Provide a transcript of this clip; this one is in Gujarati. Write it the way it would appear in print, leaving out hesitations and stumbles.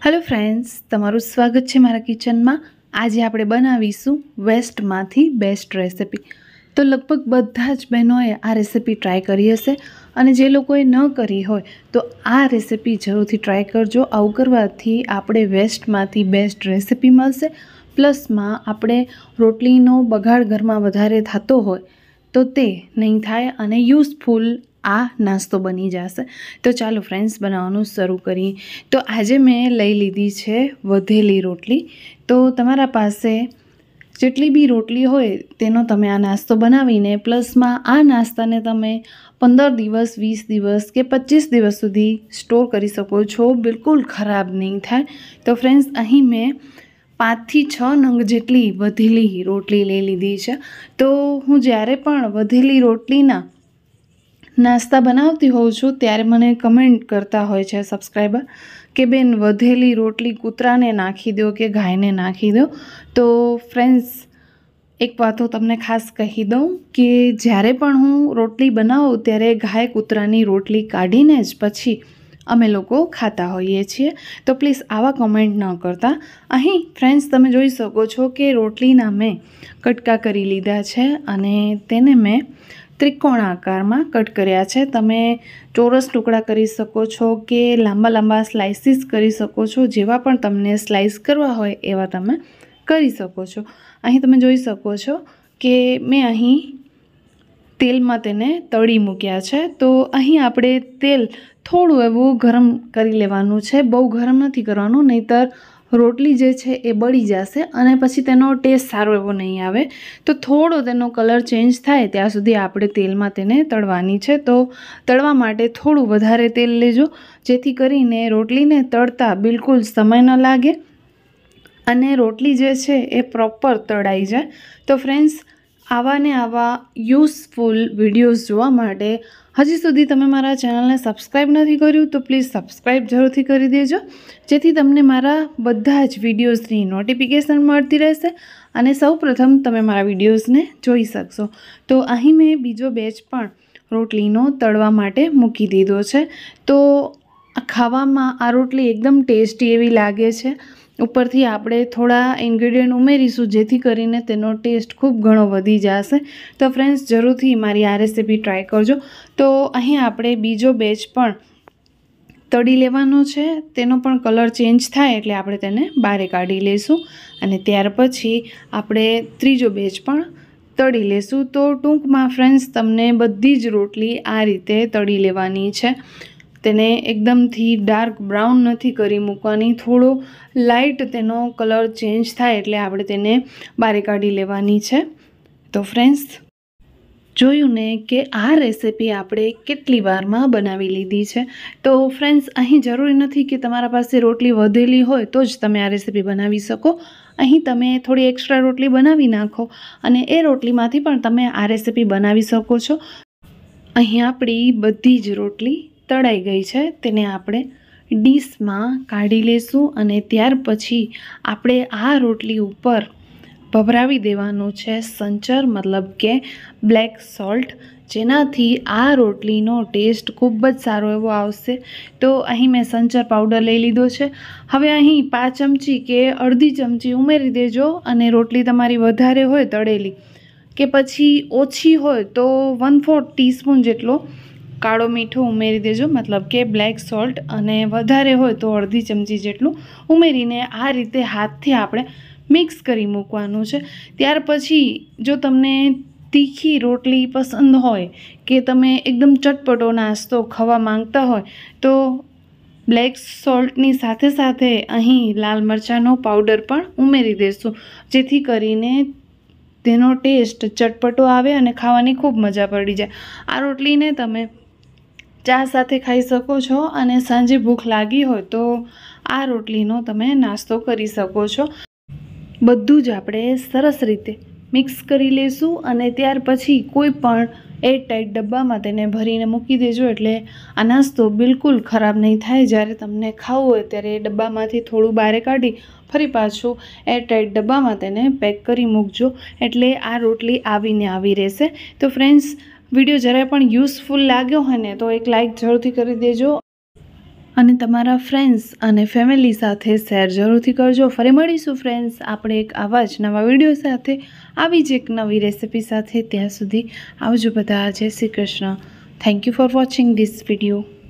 हेलो फ्रेंड्स, तमाરું स्वागत है मारा किचन में। आज આપણે બનાવીશું વેસ્ટમાંથી બેસ્ટ રેસિપી। તો લગભગ બધા જ બહેનોએ આ રેસિપી ટ્રાય કરી હશે અને જે લોકોએ ન કરી હોય તો આ રેસિપી જરૂરથી ટ્રાય કરજો। આવું કરવાથી આપણે વેસ્ટમાંથી બેસ્ટ રેસિપી મળશે, પ્લસમાં આપણે રોટલીનો બગાડ ઘરમાં વધારે થતો હોય તો તે નહીં થાય અને યુઝફુલ આ નાસ્તો બની જશે। તો ચાલો ફ્રેન્ડ્સ બનાવવાનું શરૂ કરીએ। તો આજે મેં લઈ લીધી છે વધેલી રોટલી। તો તમારા પાસે જેટલી બી રોટલી હોય તેનો તમે આ નાસ્તો બનાવીને પ્લસમાં આ નાસ્તાને તમે 15 દિવસ 20 દિવસ કે 25 દિવસ સુધી સ્ટોર કરી શકો છો, બિલકુલ ખરાબ નહીં થાય। તો ફ્રેન્ડ્સ અહીં મેં 5 થી 6 નંગ જેટલી વધેલી રોટલી લઈ લીધી છે। તો હું જ્યારે પણ વધેલી રોટલીના નાસ્તા બનાવતી હોઉં છું ત્યારે મને કમેન્ટ કરતા હોય છે સબસ્ક્રાઈબર કે બેન વધેલી રોટલી કૂતરાને નાખી દો કે ગાયને નાખી દો। તો ફ્રેન્ડ્સ એક વાત હું તમને ખાસ કહી દઉં કે જ્યારે પણ હું રોટલી બનાવું ત્યારે ગાય કૂતરાની રોટલી કાઢીને જ પછી અમે લોકો ખાતા હોઈએ છીએ। તો પ્લીઝ આવા કમેન્ટ ન કરતા। અહીં ફ્રેન્ડ્સ તમે જોઈ શકો છો કે રોટલીના મેં કટકા કરી લીધા છે અને તેને મેં ત્રિકોણ આકારમાં કટ કર્યા છે। તમે ચોરસ ટુકડા કરી શકો છો કે લાંબા લાંબા સ્લાઇસીસ કરી શકો છો, જેવા પણ તમને સ્લાઇસ કરવા હોય એવા તમે કરી શકો છો। અહીં તમે જોઈ શકો છો કે મેં અહીં તેલમાં તેને તળી મૂક્યા છે। તો અહીં આપણે તેલ થોડું એવું ગરમ કરી લેવાનું છે, બહુ ગરમ નથી કરવાનું, નહીંતર રોટલી જે છે એ બળી જશે અને પછી તેનો ટેસ્ટ સારો એવો નહીં આવે। તો થોડો તેનો કલર ચેન્જ થાય ત્યાં સુધી આપણે તેલમાં તેને તળવાની છે। તો તળવા માટે થોડું વધારે તેલ લેજો, જેથી કરીને રોટલીને તળતા બિલકુલ સમય ન લાગે અને રોટલી જે છે એ પ્રોપર તળાઈ જાય। તો ફ્રેન્ડ્સ આવા ને આવા યુઝફુલ વિડીયોઝ જોવા માટે હજી સુધી તમે મારા ચેનલને સબસ્ક્રાઈબ નથી કર્યું તો પ્લીઝ સબસ્ક્રાઈબ જરૂરથી કરી દેજો, જેથી તમને મારા બધા જ વિડીયોઝની નોટિફિકેશન મળતી રહેશે અને સૌપ્રથમ તમે મારા વિડીયોઝને જોઈ શકશો। તો અહીં મેં બીજો બેચ પણ રોટલીનો તળવા માટે મૂકી દીધો છે। તો ખાવામાં આ રોટલી એકદમ ટેસ્ટી એવી લાગે છે। ઉપરથી આપણે થોડા ઇન્ગ્રેડિયન્ટ ઉમેરીશું જેથી કરીને તેનો ટેસ્ટ ખૂબ ઘણો વધી જશે। તો ફ્રેન્ડ્સ જરૂરથી મારી આ રેસિપી ટ્રાય કરજો। તો અહીં આપણે બીજો બેચ પણ તળી લેવાનો છે, તેનો પણ કલર ચેન્જ થાય એટલે આપણે તેને બહાર કાઢી લઈશું અને ત્યાર પછી આપણે ત્રીજો બેચ પણ તળી લેશું। તો ટૂંકમાં ફ્રેન્ડ્સ તમને બધી જ રોટલી આ રીતે તળી લેવાની છે। તેને એકદમથી ડાર્ક બ્રાઉન નથી કરી મૂકવાની, થોડો લાઇટ તેનો કલર ચેન્જ થાય એટલે આપણે તેને બહાર કાઢી લેવાની છે। તો ફ્રેન્ડ્સ જોયું ને કે આ રેસિપી આપણે કેટલી વારમાં બનાવી લીધી છે। તો ફ્રેન્ડ્સ અહીં જરૂરી નથી કે તમારા પાસે રોટલી વધેલી હોય તો જ તમે આ રેસિપી બનાવી શકો। અહીં તમે થોડી એક્સ્ટ્રા રોટલી બનાવી નાખો અને એ રોટલીમાંથી પણ તમે આ રેસિપી બનાવી શકો છો। અહીં આપણી બધી જ રોટલી તળાઈ ગઈ છે, તેને આપણે ડીશમાં કાઢી લઈશું અને ત્યાર પછી આપણે આ રોટલી ઉપર ભભરાવી દેવાનું છે સંચર, મતલબ કે બ્લેક સોલ્ટ, જેનાથી આ રોટલીનો ટેસ્ટ ખૂબ જ સારો એવો આવશે। તો અહીં મેં સંચર પાવડર લઈ લીધો છે। હવે અહીં 5 ચમચી કે અડધી ચમચી ઉમેરી દેજો અને રોટલી તમારી વધારે હોય તળેલી કે પછી ઓછી હોય તો 1/4 ટીસ્પૂન જેટલો કાળો મીઠું ઉમેરી દેજો, મતલબ કે બ્લેક સોલ્ટ, અને વધારે હોય તો અડધી ચમચી જેટલું ઉમેરીને આ રીતે હાથથી આપણે મિક્સ કરી મૂકવાનું છે। ત્યાર પછી જો તમને તીખી રોટલી પસંદ હોય કે તમે એકદમ ચટપટો નાસ્તો ખાવા માંગતા હોય તો બ્લેક સોલ્ટની સાથે સાથે અહીં લાલ મરચાંનો પાવડર પણ ઉમેરી દેશું, જેથી કરીને તેનો ટેસ્ટ ચટપટો આવે અને ખાવાની ખૂબ મજા પડી જાય। આ રોટલીને તમે ચા સાથે ખાઈ શકો છો અને સાંજે ભૂખ લાગી હોય તો આ રોટલીનો તમે નાસ્તો કરી શકો છો। બધું જ આપણે સરસ રીતે મિક્સ કરી લઈશું અને ત્યાર પછી કોઈ પણ એરટાઈટ ડબ્બામાં તેને ભરીને મૂકી દેજો, એટલે આ નાસ્તો બિલકુલ ખરાબ નહીં થાય। જ્યારે તમને ખાવું હોય ત્યારે એ ડબ્બામાંથી થોડું બહાર કાઢી ફરી પાછું એરટાઈટ ડબ્બામાં તેને પેક કરી મૂકજો, એટલે આ રોટલી આવીને આવી રહેશે। તો ફ્રેન્ડ્સ વિડીયો જરાય પણ યુઝફુલ લાગ્યો હોય ને તો એક લાઇક જરૂરથી કરી દેજો અને તમારા ફ્રેન્ડ્સ અને ફેમિલી સાથે શેર જરૂરથી કરજો. ફરી મળીશું ફ્રેન્ડ્સ આપણે એક આવા જ નવા વિડીયો સાથે, આવી જ એક નવી રેસિપી સાથે. ત્યાં સુધી આવજો બધા. જય Shri Krishna. Thank you for watching this video.